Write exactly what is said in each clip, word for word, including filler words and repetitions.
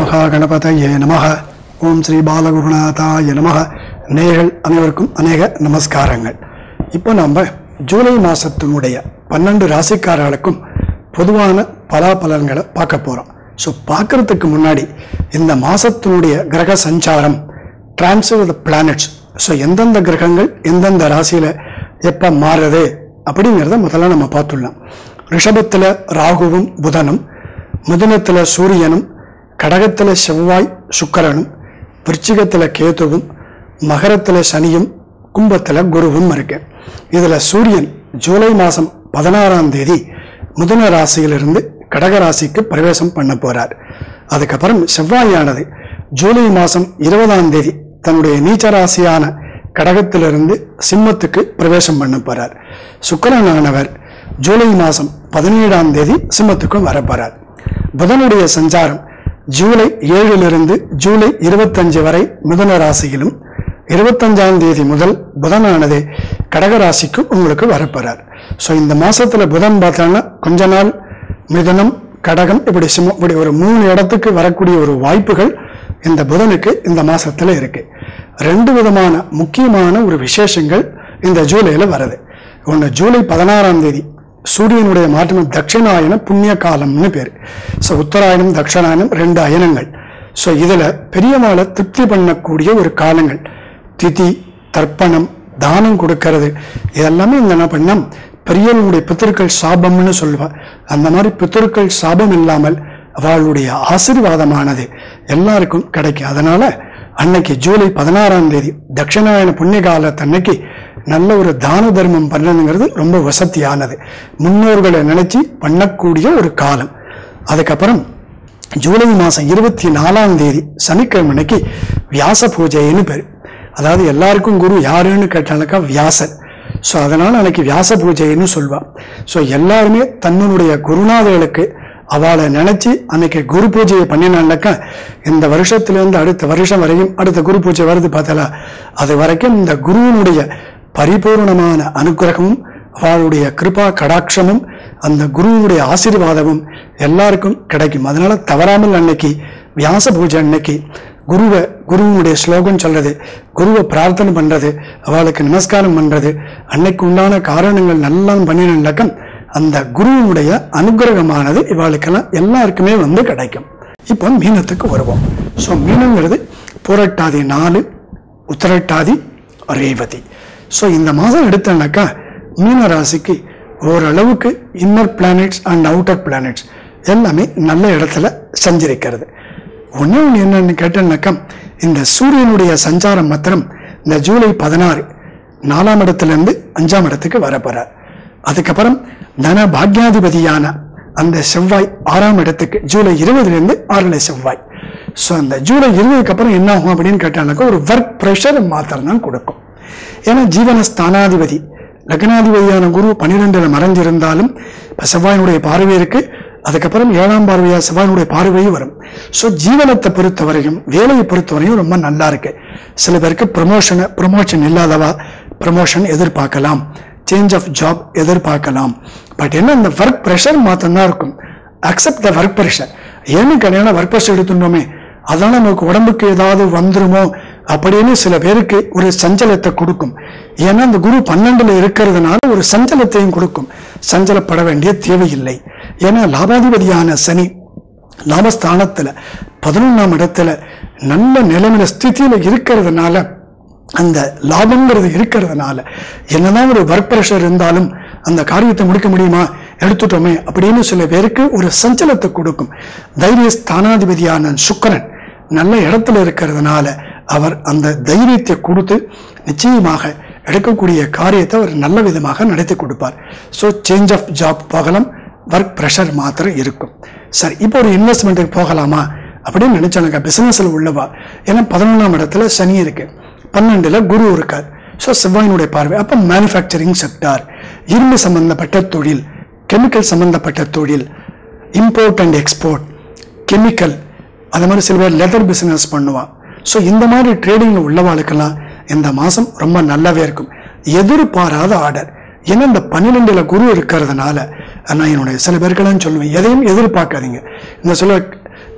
महागणपतये नमः ओम श्री बालगुरुनाथाय नमः நேயர்கள் அனைவருக்கும் अनेक நமஸ்காரங்கள் இப்போ நம்ம ஜூலை மாசத்தினுடைய பன்னிரண்டு ராசிக்காரர்களுக்கும் பொதுவான பலாபலன்களை பார்க்க போறோம் சோ பார்க்கிறதுக்கு முன்னாடி இந்த மாசத்தினுடைய கிரக சஞ்சாரம் transit of the planets so எந்தெந்த கிரகங்கள் எந்தெந்த ராசியில எப்ப மாறுது அப்படிங்கறத முதல்ல நம்ம பார்த்துடலாம் ரிஷபத்துல ராகுவும் புதனும் மிதுனத்துல சூரியனும் கடகத்துல செவ்வாய் சுக்கிரனும் விருச்சிகத்துல கேதுவும் மகரத்துல சனியும் கும்பத்துல குருவும் இருக்கு இதுல சூரியன் ஜூலை மாசம் பதினாறாம் தேதி மிதுன ராசியிலிருந்து கடக ராசிக்கு பிரவேசம் பண்ண போறார் அதுக்கப்புறம் செவ்வாயானது ஜூலை மாசம் இருபதாம் தேதி தன்னுடைய நீச்ச ராசியான கடகத்திலிருந்து சிம்மத்துக்கு பிரவேசம் பண்ண போறார் சுக்கிரனானவர் ஜூலை மாசம் பதினேழாம் தேதி சிம்மத்துக்கும் வரப்போறார் புதனுடைய சஞ்சாரம் ஜூலை ஏழிலிருந்து ஜூலை இருபத்தஞ்சு வரை மிதுன ராசியிலும் இருபத்தஞ்சாம் தேதி முதல் புதனானது கடக ராசிக்கு உங்களுக்கு வரப்போறார் சோ இந்த மாசத்துல புதன் பார்த்தோம்னா கொஞ்ச நாள் மிதுனம் கடகம் இப்படி சிம்மம் இப்படி ஒரு மூணு இடத்துக்கு வரக்கூடிய ஒரு வாய்ப்புகள் இந்த புதனுக்கு இந்த மாசத்துல இருக்கு ரெண்டு விதமான முக்கியமான ஒரு விசேஷங்கள் இந்த ஜூலைல வருது ஒன்னு ஜூலை பதினாறாம் தேதி சூரியனுடைய மாற்றம் தட்சிணாயன புண்ணிய காலம்னு பேரு சோ உத்தராயணம் தட்சிணாயனம் ரெண்டு அயனங்கள் சோ இதுல பெரியவாளை திருப்தி பண்ணக்கூடிய ஒரு காலங்கள் திதி தர்ப்பணம் தானம் கொடுக்கிறது இதெல்லாமே இந்த என்ன பண்ண பெரியவங்களுடைய பித்திருக்கள் சாபம்னு சொல்லுவா அந்த மாதிரி பித்திருக்கள் சாபம் இல்லாமல் அவளுடைய ஆசீர்வாதமானது எல்லாருக்கும் கிடைக்கும் அதனால அன்னைக்கு ஜூலை பதினாறாம் தேதி தட்சிணாயன புண்ணிய காலத்தன்னைக்கு நல்ல ஒரு தான தர்மம் பண்றதுங்கிறது ரொம்ப வசதியானது முன்னோர்களை நினைச்சு பண்ணக்கூடிய ஒரு காலம் அதுக்கப்புறம் ஜூலை மாசம் இருபத்தி நாலாம் தேதி சனிக்கிழமைக்கு வியாச பூஜைன்னு பேரு அதாவது எல்லாருக்கும் குரு யாருன்னு கேட்டாலுக்கா வியாசர் சோ அதனால அன்னைக்கு வியாச பூஜைன்னு சொல்வா சோ எல்லாருமே தன்னுடைய குருநாதர்களுக்கு அவளை நினைச்சு அன்னைக்கு குரு பூஜையை பண்ணினாக்கா இந்த வருஷத்திலிருந்து அடுத்த வருஷம் வரையும் அடுத்த குரு பூஜை வருது பார்த்தல அது வரைக்கும் இந்த குருவினுடைய பரிபூர்ணமான அனுகிரகமும் அவளுடைய கிருபா கடாட்சமும் அந்த குருவுடைய ஆசீர்வாதமும் எல்லாருக்கும் கிடைக்கும் அதனால தவறாமல் அன்னைக்கு வியாச பூஜை அன்னைக்கு குருவை குருவனுடைய ஸ்லோகம் சொல்றது குருவை பிரார்த்தனை பண்றது அவளுக்கு நமஸ்காரம் பண்றது அன்னைக்கு உண்டான காரணங்கள் நல்லா பண்ணினாக்கம் அந்த குருவினுடைய அனுகிரகமானது இவாளுக்கெல்லாம் எல்லாருக்குமே வந்து கிடைக்கும் இப்போ மீனத்துக்கு வருவோம் சோ மீனங்கிறது புரட்டாதி நாலு உத்திரட்டாதி ரேவதி சோ இந்த மாதம் எடுத்தனாக்கா மீன ராசிக்கு ஓரளவுக்கு inner planets and outer planets எல்லாமே நல்ல இடத்துல சஞ்சரிக்கிறது ஒன்னு ஒன்று என்னன்னு கேட்டேன்னாக்கா இந்த சூரியனுடைய சஞ்சாரம் மாத்திரம் இந்த ஜூலை பதினாறு நாலாம் இடத்துல இருந்து அஞ்சாம் இடத்துக்கு வரப்போறார் அதுக்கப்புறம் தன பாக்யாதிபதியான அந்த செவ்வாய் ஆறாம் இடத்துக்கு ஜூலை இருபதுல இருந்து ஆறுல செவ்வாய் சோ அந்த ஜூலை இருபதுக்கு அப்புறம் என்ன ஆகும் அப்படின்னு கேட்டானாக்கா ஒரு ஒர்க் ப்ரெஷர் மாத்திரம் தான் கொடுக்கும் ஏன்னா ஜீவன ஸ்தானாதிபதி லக்னாதிபதியான குரு பன்னிரெண்டுல மறைஞ்சிருந்தாலும் இப்ப செவ்வாயினுடைய பார்வை இருக்கு அதுக்கப்புறம் ஏழாம் பார்வையா செவ்வாயினுடைய பார்வையும் வரும் சோ ஜீவனத்தை பொறுத்தவரையும் வேலையை பொறுத்தவரையும் ரொம்ப நல்லா இருக்கு சில பேருக்கு ப்ரமோஷன் ப்ரமோஷன் இல்லாதவா ப்ரமோஷன் எதிர்பார்க்கலாம் சேஞ்ச் ஆஃப் ஜாப் எதிர்பார்க்கலாம் பட் என்ன இந்த ஒர்க் ப்ரெஷர் மாத்திரம் தான் இருக்கும் அக்செப்ட் த ஒர்க் ப்ரெஷர் ஏன்னு கல்யாணம் ஒர்க் ப்ரெஷர் எடுத்துட்டோமே அதனால நமக்கு உடம்புக்கு ஏதாவது வந்துருமோ அப்படின்னு சில பேருக்கு ஒரு சஞ்சலத்தை கொடுக்கும் ஏன்னா அந்த குரு பன்னெண்டுல இருக்கிறதுனால ஒரு சஞ்சலத்தையும் கொடுக்கும் சஞ்சலப்பட வேண்டிய தேவையில்லை ஏன்னா லாபாதிபதியான சனி லாபஸ்தானத்துல பதினொன்னாம் இடத்துல நல்ல நிலைமையில ஸ்திதியில இருக்கிறதுனால அந்த லாபங்கிறது இருக்கிறதுனால என்னதான் ஒரு ஒர்க் ப்ரெஷர் இருந்தாலும் அந்த காரியத்தை முடிக்க முடியுமா எடுத்துட்டோமே அப்படின்னு சில பேருக்கு ஒரு சஞ்சலத்தை கொடுக்கும் தைரிய ஸ்தானாதிபதியான சுக்கிரன் நல்ல இடத்துல இருக்கிறதுனால அவர் அந்த தைரியத்தை கொடுத்து நிச்சயமாக எடுக்கக்கூடிய காரியத்தை அவர் நல்ல விதமாக நடத்தி கொடுப்பார் ஸோ சேஞ்ச் ஆஃப் ஜாப் போகலாம் ஒர்க் ப்ரெஷர் மாத்திரம் இருக்கும் சரி இப்போ ஒரு இன்வெஸ்ட்மெண்ட்டுக்கு போகலாமா அப்படின்னு நினைச்சானுங்க பிசினஸ்ல உள்ளவா ஏன்னா பதினொன்றாம் இடத்துல சனி இருக்கு பன்னெண்டுல குரு இருக்கார் ஸோ செவ்வாயினுடைய பார்வை அப்போ மேனுஃபேக்சரிங் செக்டார் இரும்பு சம்பந்தப்பட்ட தொழில் கெமிக்கல் சம்பந்தப்பட்ட தொழில் இம்போர்ட் அண்ட் எக்ஸ்போர்ட் கெமிக்கல் அது மாதிரி சில பேர் லெதர் பிசினஸ் பண்ணுவான் ஸோ இந்த மாதிரி ட்ரேடிங்ல உள்ளவாளுக்கெல்லாம் இந்த மாசம் ரொம்ப நல்லாவே இருக்கும் எதிர்பாராத ஆர்டர் ஏன்னா இந்த பன்னிரெண்டுல குரு இருக்கிறதுனால நான் என்னுடைய சில பேருக்கெல்லாம் சொல்லுவேன் எதையும் எதிர்பார்க்காதீங்க இந்த சொல்ல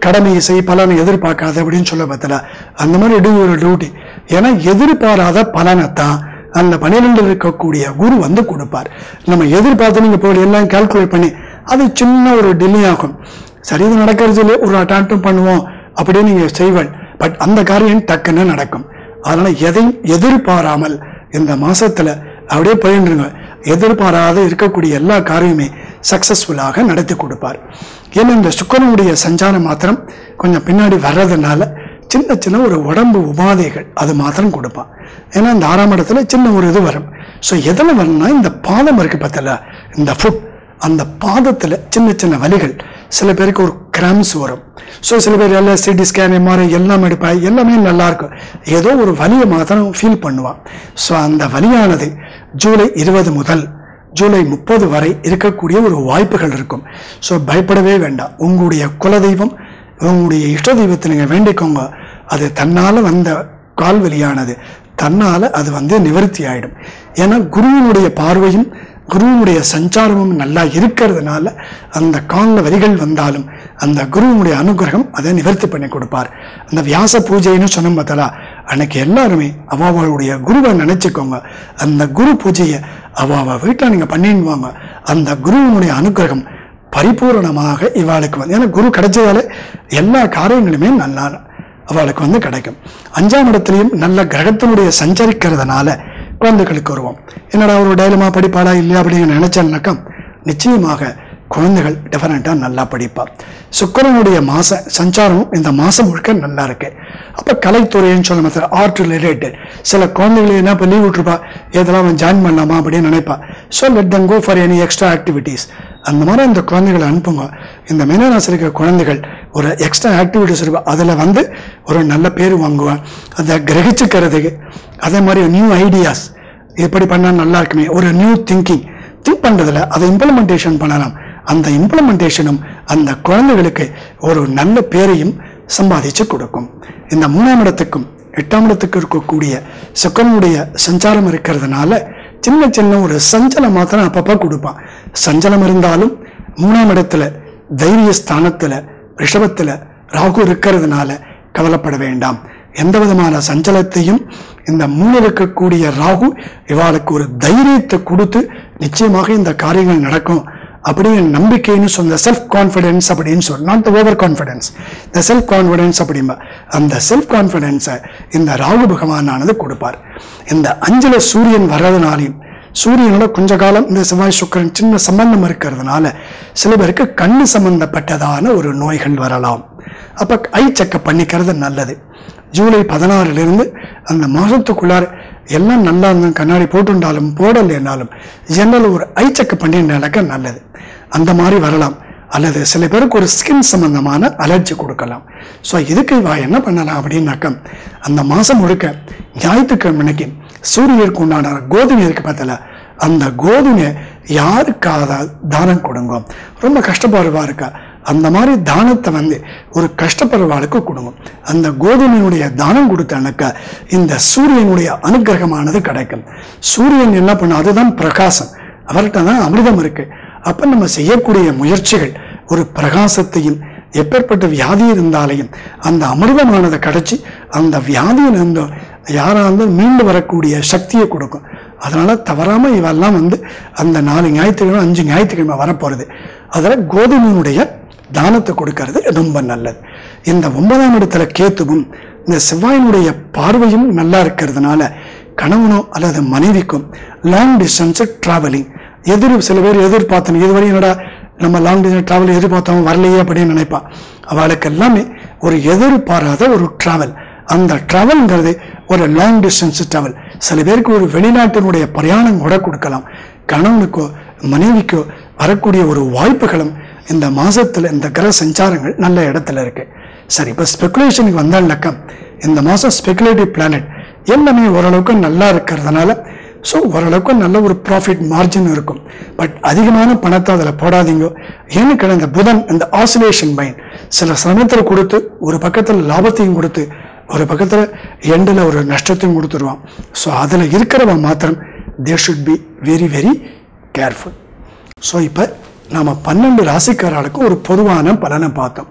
கடமை செய் பலனை எதிர்பார்க்காத அப்படின்னு சொல்ல பார்த்தல அந்த மாதிரி டூ ஒரு டியூட்டி. ஏன்னா எதிர்பாராத பலனைத்தான் அந்த பன்னிரெண்டில் இருக்கக்கூடிய குரு வந்து கொடுப்பார். நம்ம எதிர்பார்த்து நீங்க போய் எல்லாம் கால்குலேட் பண்ணி அது சின்ன ஒரு டிலே ஆகும். சரி இது நடக்கிறது ஒரு அட்டம் பண்ணுவோம் அப்படின்னு நீங்க செய்வன். பட் அந்த காரியம் டக்குன்னு நடக்கும். அதனால எதையும் எதிர்பாராமல் இந்த மாசத்துல அப்படியே போயிடுங்க. எதிர்பாராத இருக்கக்கூடிய எல்லா காரியமே சக்சஸ்ஃபுல்லாக நடத்தி கொடுப்பார். ஏன்னா இந்த சுக்கிரனுடைய சஞ்சாரம் மாத்திரம் கொஞ்சம் பின்னாடி வர்றதுனால சின்ன சின்ன ஒரு உடம்பு உபாதைகள் அது மாத்திரம் கொடுப்பான். ஏன்னா இந்த ஆறாம் இடத்துல சின்ன ஒரு இது வரும். ஸோ எதில் வரணும்னா இந்த பாதம் இருக்கு பார்த்தல, இந்த ஃபுட் அந்த பாதத்தில் சின்ன சின்ன வலிகள், சில பேருக்கு ஒரு கிராம்ஸ் வரும். ஸோ சில பேர் எல்லாம் சிடி ஸ்கேன் எம்ஆர்ஐ எல்லாம் எடுப்பா, எல்லாமே நல்லா இருக்கும். ஏதோ ஒரு வலியை மாத்திரம் ஃபீல் பண்ணுவான். ஸோ அந்த வலியானது ஜூலை இருபது முதல் ஜூலை முப்பது வரை இருக்கக்கூடிய ஒரு வாய்ப்புகள் இருக்கும். ஸோ பயப்படவே வேண்டாம். உங்களுடைய குலதெய்வம் உங்களுடைய இஷ்ட தெய்வத்தை நீங்கள் வேண்டிக்கோங்க. அது தன்னால் வந்த கால்வலியானது தன்னால் அது வந்து நிவர்த்தி ஆகிடும். ஏன்னா குருவினுடைய பார்வையும் குருவினுடைய சஞ்சாரமும் நல்லா இருக்கிறதுனால அந்த காலில் வரிகள் வந்தாலும் அந்த குருவினுடைய அனுகிரகம் அதை நிவர்த்தி பண்ணி கொடுப்பார். அந்த வியாச பூஜைன்னு சொன்ன பார்த்தலா, அன்னைக்கு எல்லாருமே அவாவுடைய குருவை நினைச்சுக்கோங்க. அந்த குரு பூஜையை அவாவ வீட்டில் நீங்கள் பண்ணிடுவாங்க. அந்த குருவினுடைய அனுகிரகம் பரிபூர்ணமாக இவாளுக்கு வந்து, ஏன்னா குரு கிடைச்சதால எல்லா காரியங்களுமே நல்லா அவளுக்கு வந்து கிடைக்கும். அஞ்சாம் இடத்துலையும் நல்ல கிரகத்தினுடைய சஞ்சரிக்கிறதுனால குழந்தைகளுக்கு வருவோம். என்னடா ஒரு டைலமா படிப்பாளா இல்லையா அப்படின்னு நினைச்சால்னாக்கா நிச்சயமாக குழந்தைகள் டெஃபினட்டாக நல்லா படிப்பா. சுக்கிரனுடைய மாச சஞ்சாரம் இந்த மாதம் முழுக்க நல்லா இருக்கு. அப்போ கலைத்துறைன்னு சொல்ல மாத்திர ஆர்ட் ரிலேட்டட் சில குழந்தைகளை என்ன இப்போ லீவ் விட்டுருப்பா, எதெல்லாம் அவன் ஜாயின் பண்ணலாமா அப்படின்னு நினைப்பா. So let them go for any extra activities. அந்த மாதிரி அந்த குழந்தைகளை அனுப்புங்க. இந்த மீனராசி இருக்கிற குழந்தைகள் ஒரு எக்ஸ்ட்ரா ஆக்டிவிட்டிஸ் இருக்கும், அதில் வந்து ஒரு நல்ல பேர் வாங்குவான். அதை கிரகிச்சுக்கிறதுக்கு அதே மாதிரி நியூ ஐடியாஸ் எப்படி பண்ணால் நல்லா இருக்குமே, ஒரு நியூ திங்கிங் திங்க் பண்ணுறதுல அதை இம்ப்ளிமெண்டேஷன் பண்ணலாம். அந்த இம்ப்ளிமெண்டேஷனும் அந்த குழந்தைகளுக்கு ஒரு நல்ல பேரையும் சம்பாதிச்சு கொடுக்கும். இந்த மூணாம் இடத்துக்கும் எட்டாம் இடத்துக்கு இருக்கக்கூடிய சுக்கிரனுடைய சஞ்சாரம் இருக்கிறதுனால சின்ன சின்ன ஒரு சஞ்சலம் மாத்திரம் அப்பப்போ கொடுப்பான். சஞ்சலம் இருந்தாலும் மூணாம் இடத்துல தைரிய ஸ்தானத்துல ரிஷபத்துல ராகு இருக்கிறதுனால கவலைப்பட வேண்டாம். எந்த விதமான சஞ்சலத்தையும் இந்த மூணு இருக்கக்கூடிய ராகு இவாளுக்கு ஒரு தைரியத்தை கொடுத்து நிச்சயமாக இந்த காரியங்கள் நடக்கும் அப்படின்னு நம்பிக்கைன்னு சொன்ன செல்ஃப் கான்ஃபிடென்ஸ் அப்படின்னு சொல்ல, not the over confidence, the self confidence அப்படிம்பா. அந்த செல்ஃப் கான்ஃபிடென்ஸை இந்த ராகு பகவானானது கொடுப்பார். இந்த அஞ்சுல சூரியன் வர்றதுனாலையும் சூரியனோட கொஞ்ச காலம் இந்த செவ்வாய் சுக்கிரன் சின்ன சம்பந்தம் இருக்கிறதுனால சில பேருக்கு கண்ணு சம்பந்தப்பட்டதான ஒரு நோய்கள் வரலாம். அப்போ ஐ செக்கப் பண்ணிக்கிறது நல்லது. ஜூலை பதினாறுலேருந்து அந்த மாதத்துக்குள்ளார எல்லாம் நல்லா இருந்தாலும் கண்ணாடி போட்டுண்டாலும் போடலைன்னாலும் ஜெனரல் ஒரு ஐ செக்கப் பண்ணினாக்க நல்லது. அந்த மாதிரி வரலாம். அல்லது சில பேருக்கு ஒரு ஸ்கின் சம்பந்தமான அலர்ஜி கொடுக்கலாம். ஸோ இதுக்கு இவா என்ன பண்ணலாம் அப்படின்னாக்க அந்த மாதம் முழுக்க ஞாயிற்றுக்கிழமைக்கு சூரியனுக்கு உண்டான கோதுமை இருக்கு பார்த்தல, அந்த கோதுமை யாருக்காக தானம் கொடுங்க. ரொம்ப கஷ்டப்படுறவா இருக்கா, அந்த மாதிரி தானத்தை வந்து ஒரு கஷ்டப்படுறவாளுக்கு கொடுங்க. அந்த கோதுமையுடைய தானம் கொடுத்தானாக்கா இந்த சூரியனுடைய அனுகிரகமானது கிடைக்கும். சூரியன் என்ன பண்ண, அதுதான் பிரகாசம், அவர்கிட்ட தான் அமிர்தம் இருக்கு. அப்ப நம்ம செய்யக்கூடிய முயற்சிகள் ஒரு பிரகாசத்தையும் எப்பேற்பட்ட வியாதி இருந்தாலையும் அந்த அமிர்தமானதை கிடைச்சி அந்த வியாதியிலிருந்து யாராவது மீண்டு வரக்கூடிய சக்தியை கொடுக்கும். அதனால தவறாம இவெல்லாம் வந்து அந்த நாலு ஞாயிற்றுக்கிழமை அஞ்சு ஞாயிற்றுக்கிழமை வரப்போறது, அதில் கோதுமையினுடைய தானத்தை கொடுக்கறது ரொம்ப நல்லது. இந்த ஒன்பதாம் இடத்துல கேத்துவும் இந்த செவ்வாயினுடைய பார்வையும் நல்லா இருக்கிறதுனால கணவனோ அல்லது மனைவிக்கும் லாங் டிஸ்டன்ஸ் டிராவலிங் எதிர் சில பேர் எதிர்பார்த்தோம், இதுவரை என்னடா நம்ம லாங் டிஸ்டன்ஸ் டிராவல் எதிர்பார்த்தோம் வரலையே அப்படின்னு நினைப்பான். அவளுக்கு எல்லாமே ஒரு எதிர்பாராத ஒரு டிராவல். அந்த டிராவல்ங்கிறது ஒரு லாங் டிஸ்டன்ஸ் டிராவல். சில பேருக்கு ஒரு வெளிநாட்டினுடைய பிரயாணம் கூட கொடுக்கலாம். கணவனுக்கோ மனைவிக்கோ வரக்கூடிய ஒரு வாய்ப்புகளும் இந்த மாசத்துல இந்த கிரக சஞ்சாரங்கள் நல்ல இடத்துல இருக்கு. சரி, இப்போ ஸ்பெகுலேஷனுக்கு வந்தால்னாக்கா இந்த மாதம் ஸ்பெகுலேட்டிவ் பிளானட் எல்லாமே ஓரளவுக்கு நல்லா இருக்கிறதுனால ஸோ ஓரளவுக்கு நல்ல ஒரு ப்ராஃபிட் மார்ஜின் இருக்கும். பட் அதிகமான பணத்தை அதில் போடாதீங்க. ஏன்னு இந்த புதன் இந்த ஆசிலேஷன் மைண்ட் சில சமயத்தில் கொடுத்து ஒரு பக்கத்தில் லாபத்தையும் கொடுத்து ஒரு பக்கத்தில் எண்டில் ஒரு நஷ்டத்தையும் கொடுத்துருவான். ஸோ அதில் இருக்கிறவன் மாத்திரம் they should be very very careful. So இப்போ நாம் பன்னெண்டு ராசிக்காரர்களுக்கு ஒரு பொதுவான பலனை பார்த்தோம்.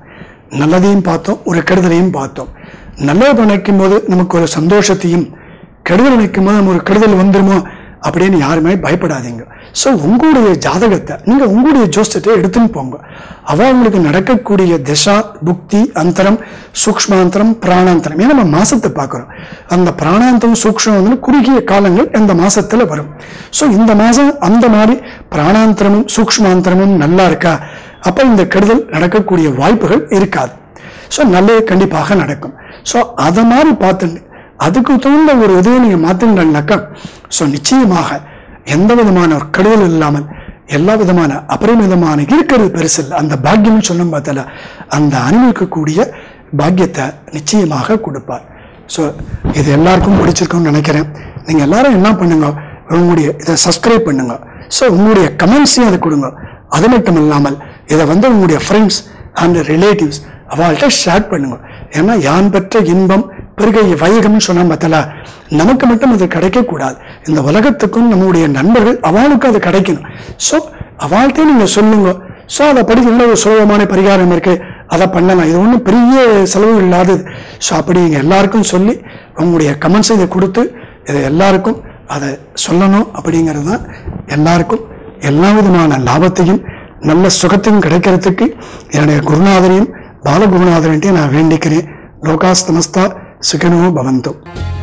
நல்லதையும் பார்த்தோம், ஒரு கெடுதலையும் பார்த்தோம். நல்லது நினைக்கும் போது நமக்கு ஒரு சந்தோஷத்தையும், கெடுதல் நினைக்கும் போது நம்ம ஒரு கெடுதல் வந்துருமோ அப்படின்னு யாருமே பயப்படாதீங்க. ஸோ உங்களுடைய ஜாதகத்தை நீங்க உங்களுடைய ஜோசியத்தை எடுத்துன்னு போங்க. அவங்களுக்கு நடக்கக்கூடிய திசா, புக்தி, அந்தரம், சூக்ஷ்மாந்தரம், பிராணாந்தரம், ஏன்னா நம்ம மாசத்தை பார்க்குறோம். அந்த பிராணாந்தரம் சூக்ஷ்மாந்தரம் குறுகிய காலங்கள் இந்த மாசத்துல வரும். ஸோ இந்த மாசம் அந்த மாதிரி பிராணாந்தரமும் சூக்ஷ்மாந்தரமும் நல்லா இருக்கா, அப்ப இந்த கெடுதல் நடக்கக்கூடிய வாய்ப்புகள் இருக்காது. ஸோ நல்லது கண்டிப்பாக நடக்கும். ஸோ அதை மாதிரி பார்த்து அதுக்கு தகுந்த ஒரு இதையை நீங்க மாத்தீங்கன்னாக்கா ஸோ நிச்சயமாக எந்த விதமான ஒரு கெடுதல் இல்லாமல் எல்லா விதமான அபரிமிதமான இருக்கிறது பெருசில் அந்த பாக்கியம் சொல்லும் பார்த்தல அந்த அனுபவிக்கக்கூடிய பாக்கியத்தை நிச்சயமாக கொடுப்பார். ஸோ இது எல்லாருக்கும் பிடிச்சிருக்கும்னு நினைக்கிறேன். நீங்க எல்லாரும் என்ன பண்ணுங்க, உங்களுடைய இதை சப்ஸ்கிரைப் பண்ணுங்க. ஸோ உங்களுடைய கமெண்ட்ஸையும் அதை கொடுங்க. அது மட்டும் இல்லாமல் இதை வந்து உங்களுடைய ஃப்ரெண்ட்ஸ் அண்ட் ரிலேட்டிவ்ஸ் அவள்கிட்ட ஷேர் பண்ணுங்க. ஏன்னா யான் பெற்ற இன்பம் பெருகை வையகம்னு சொன்னா பார்த்தல நமக்கு மட்டும் அது கிடைக்கக்கூடாது, இந்த உலகத்துக்கும் நம்முடைய நண்பர்கள் அவளுக்கும் அது கிடைக்கணும். ஸோ அவள்கிட்ட நீங்க சொல்லுங்க. ஸோ அதை படிக்கிற ஒரு சுலபமான பரிகாரம் இருக்கு, அதை பண்ணலாம், இது ஒன்றும் பெரிய செலவு இல்லாதது. ஸோ அப்படி நீங்க எல்லாருக்கும் சொல்லி உங்களுடைய கமெண்ட்ஸ் இதை கொடுத்து இதை எல்லாருக்கும் அதை சொல்லணும். அப்படிங்கிறது தான் எல்லாருக்கும் எல்லா விதமான லாபத்தையும் நல்ல சுகத்தையும் கிடைக்கிறதுக்கு என்னுடைய குருநாதரையும் பாலகுருநாதரையும் நான் வேண்டிக்கிறேன். லோகா சமஸ்தா சுகினோ பவந்து.